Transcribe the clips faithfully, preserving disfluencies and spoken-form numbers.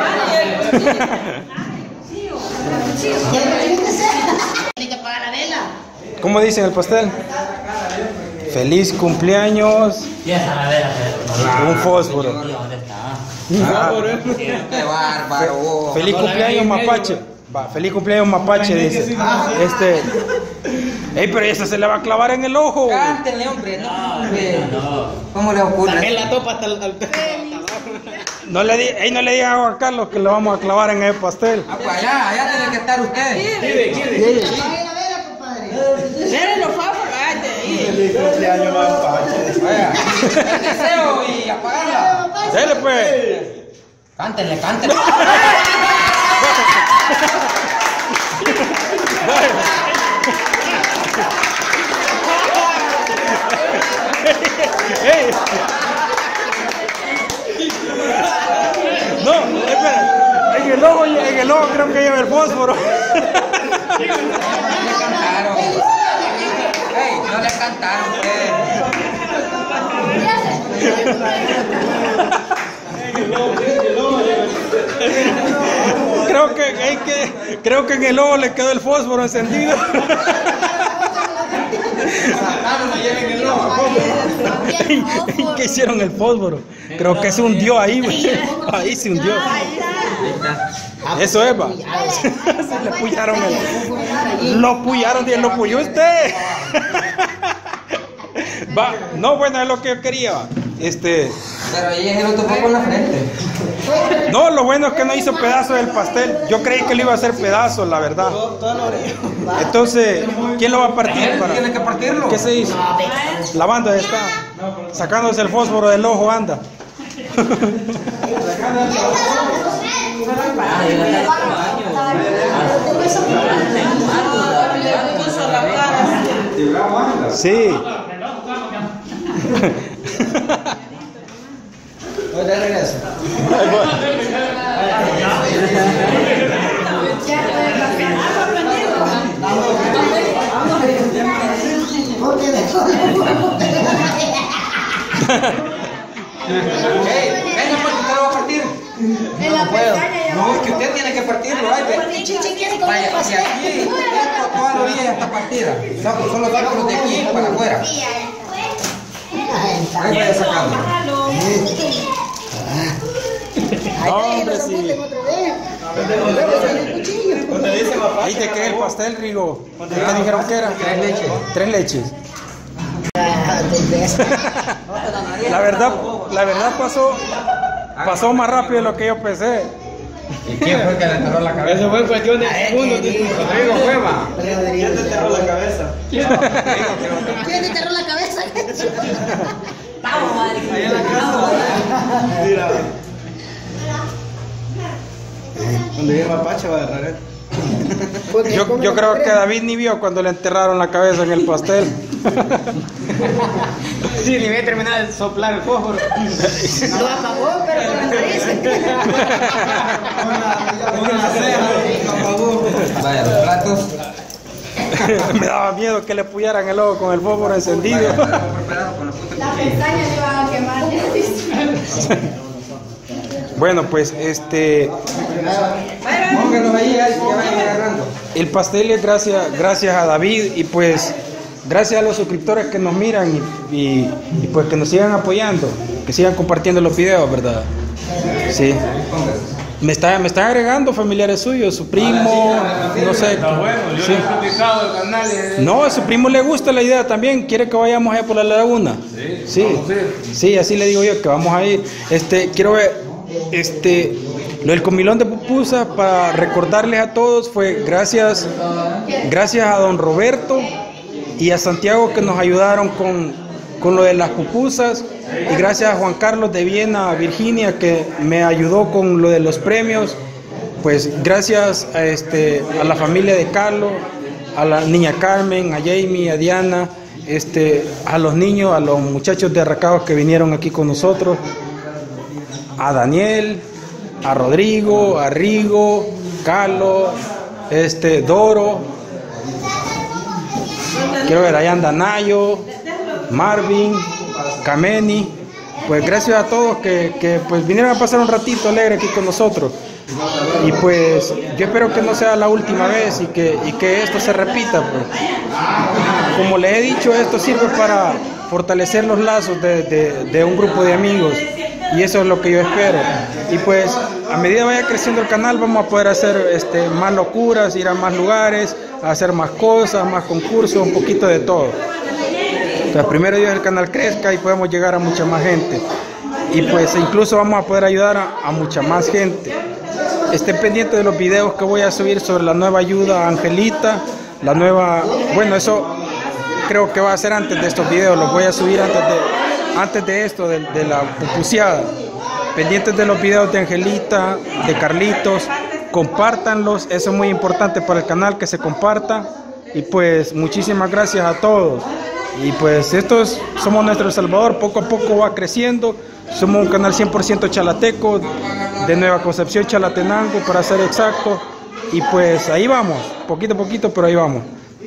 Tiene que apagar la vela. ¿Cómo dicen el pastel? Feliz cumpleaños. Un fósforo. ¿Dónde está? Ah, Qué bárbaro. feliz cumpleaños mapache. Va, feliz cumpleaños mapache, dice. Este. Ey, pero esa se le va a clavar en el ojo. Cántenle, hombre. No, hombre. ¿Cómo le ocurre? También la topa hasta el... No le, di, ey, no le digan a Juan Carlos que le vamos a clavar en el pastel. Ah, pues allá, allá tiene que estar usted. Apague la vela, compadre. Cierren los fósforos. Feliz cumpleaños, mapache. Vaya, el deseo y apagarla. Dele pues. Cántenle, cántenle. Ey. No, espera. En el ojo, en el ojo creo que lleva el fósforo. No le cantaron. Ey, no le cantaron, ustedes. Creo que, ey, que, creo que en el ojo le quedó el fósforo encendido. ¿Qué hicieron el fósforo? Creo que se hundió ahí, güey. Ahí se hundió. Eso es, va. Se le puyaron el... Lo puyaron y lo puyó usted. Va. No, bueno, es lo que yo quería, va. Este... Pero ahí es el otro poco en la frente. No, lo bueno es que no hizo pedazo del pastel. Yo creí que lo iba a hacer pedazo, la verdad. Entonces, ¿quién lo va a partir? Para... Tiene que partirlo. ¿Qué se hizo? La banda está sacándose el fósforo del ojo, anda. Sí. Hoy de regreso. Ey, venga, pues usted lo va a partir. En la pestaña ya No, es que usted tiene que partirlo. Ay, ve. Vaya, y aquí, esto, toda la orilla ya está partida. Saco solo saco los de aquí para afuera. Ahí vaya sacando. Hombre, sí. Ahí te queda el pastel, Rigo. ¿Qué dijeron que era? Tres leches. Tres leches. La verdad, la verdad pasó, pasó más rápido de lo que yo pensé. ¿Y quién fue el que le enterró la cabeza? Eso fue en cuestión de segundos. Rodrigo Cueva. ¿Quién te enterró la cabeza? ¿Quién te enterró la cabeza? Vamos, madre. Ahí en la casa. Mira. Cuando llegue Mapache va a agarrar él. Yo, yo creo que David ni vio cuando le enterraron la cabeza en el pastel. Sí, ni había terminado de soplar el fósforo. Lo apagó, pero con la nariz. Con la ceja, lo apagó. Vaya, los platos. Me daba miedo que le puyaran el ojo con el fósforo encendido. La pestaña le iban a quemar. Bueno, pues este... Pónganlos ahí, ahí, que vayan agarrando. El pastel es gracias, gracias a David y pues gracias a los suscriptores que nos miran y, y, y pues que nos sigan apoyando, que sigan compartiendo los videos, ¿verdad? Sí. Me está, me están agregando familiares suyos, su primo, no sé. Sí. No, a su primo le gusta la idea también, quiere que vayamos allá por la laguna. Sí, sí, así le digo yo que vamos a ir. Este, quiero ver. Este, lo del comilón de pupusas, para recordarles a todos, fue gracias, gracias a don Roberto y a Santiago que nos ayudaron con, con lo de las pupusas, y gracias a Juan Carlos de Viena, Virginia, que me ayudó con lo de los premios. Pues gracias a, este, a la familia de Carlos, a la niña Carmen, a Jamie, a Diana, este, a los niños, a los muchachos de Arracados que vinieron aquí con nosotros, a Daniel, a Rodrigo, a Rigo, Carlos, este, Doro, quiero ver, ahí anda Nayo, Marvin, Kameni, pues gracias a todos que, que pues vinieron a pasar un ratito alegre aquí con nosotros. Y pues yo espero que no sea la última vez y que, y que esto se repita. Pues. Como les he dicho, esto sirve para fortalecer los lazos de, de, de un grupo de amigos. Y eso es lo que yo espero. Y pues a medida vaya creciendo el canal vamos a poder hacer este, más locuras, ir a más lugares, hacer más cosas, más concursos, un poquito de todo. Entonces primero Dios el canal crezca y podemos llegar a mucha más gente. Y pues incluso vamos a poder ayudar a, a mucha más gente. Estén pendientes de los videos que voy a subir sobre la nueva ayuda a Angelita. La nueva, bueno, eso creo que va a ser antes de estos videos, los voy a subir antes de, antes de esto, de, de la pupuseada. Pendientes de los videos de Angelita, de Carlitos, compártanlos, eso es muy importante para el canal, que se comparta. Y pues muchísimas gracias a todos. Y pues estos somos nuestro El Salvador, poco a poco va creciendo. Somos un canal cien por ciento chalateco, de Nueva Concepción, Chalatenango, para ser exacto. Y pues ahí vamos, poquito a poquito, pero ahí vamos.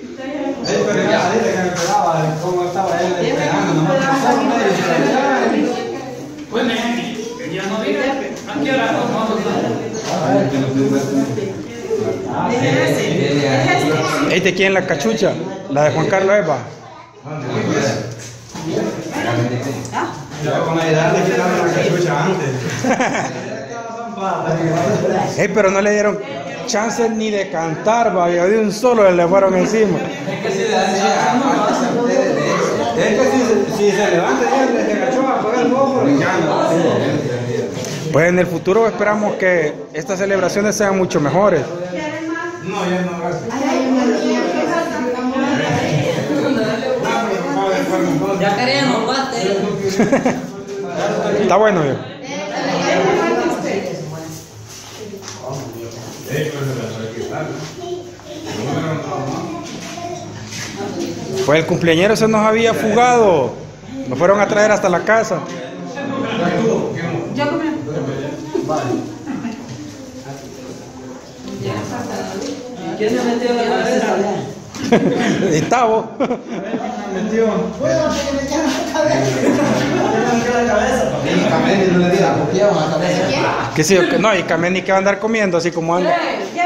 ¿Este quién es la cachucha? La de Juan Carlos Eva. Hey, pero no le dieron chance ni de cantar, va, de un solo le fueron encima. Es que si, si se levanta ya se cachó a apagar el foco, ya no. Pues en el futuro esperamos que estas celebraciones sean mucho mejores. No, ya no, gracias. Ya queremos, bate. Está bueno, yo. Pues el cumpleañero se nos había fugado. Nos fueron a traer hasta la casa. Yo comí. ¿Quién se metió la cabeza? Está vos. Que sí, que no, y Kameni que va a andar comiendo así como anda.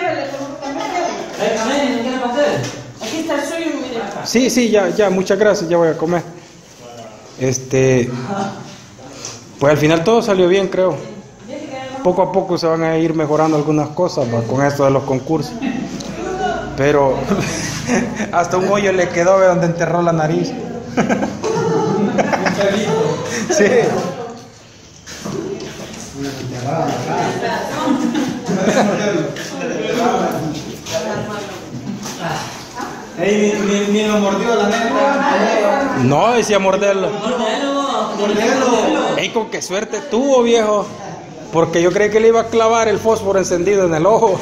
Aquí está el suyo, mire. Sí, sí, ya, ya, muchas gracias, ya voy a comer. Este, pues al final todo salió bien, creo. Poco a poco se van a ir mejorando algunas cosas, ¿va? Con esto de los concursos. Pero hasta un hoyo le quedó de donde enterró la nariz. Sí. Ey, ni, ni, ni lo mordió la neta. No, decía morderlo. Mordelo. Ey, con qué suerte tuvo, viejo. Porque yo creí que le iba a clavar el fósforo encendido en el ojo.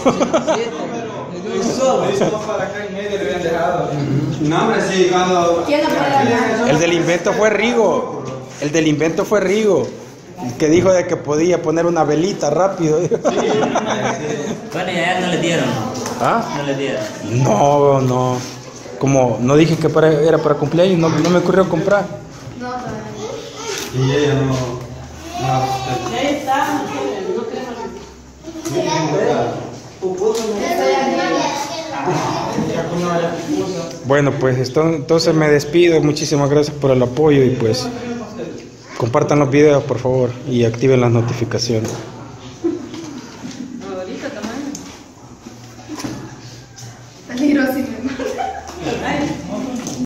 Lo hizo para acá en medio, le habían dejado. No, hombre, sí, cuando. El del invento fue Rigo. El del invento fue Rigo. Que dijo de que podía poner una velita rápido. Bueno, y a él no le dieron. ¿Ah? No le dieron. No, no. Como no dije que para, era para cumpleaños, no, no me ocurrió comprar. Y ella no. No. Ahí está. Bueno, pues esto, entonces me despido. Muchísimas gracias por el apoyo y pues compartan los videos, por favor, y activen las notificaciones. Ahorita tamaño. Peligrosísimo.